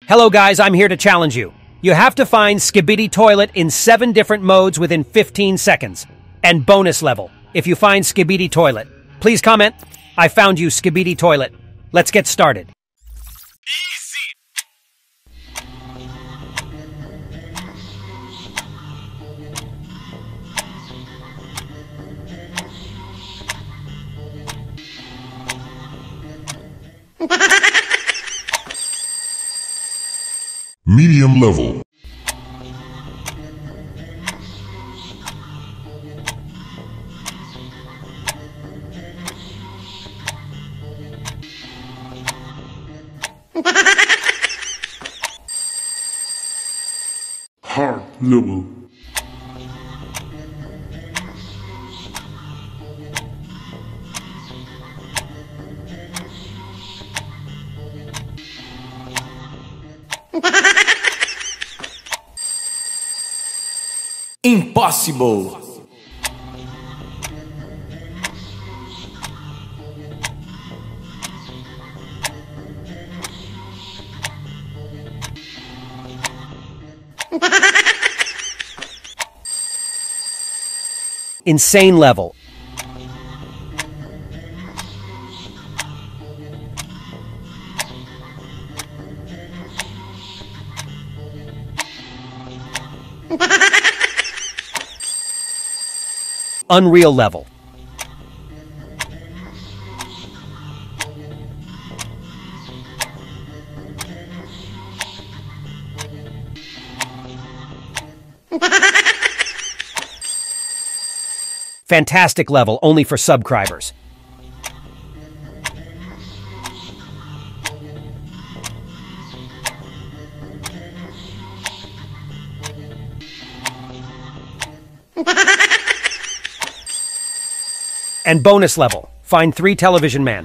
Hello guys, I'm here to challenge you. You have to find Skibidi Toilet in 7 different modes within 15 seconds. And bonus level, if you find Skibidi Toilet. Please comment, I found you Skibidi Toilet. Let's get started. Medium level. Hard level. Impossible! Insane level. Unreal level. Fantastic level, only for subscribers. And bonus level, find 3 television man.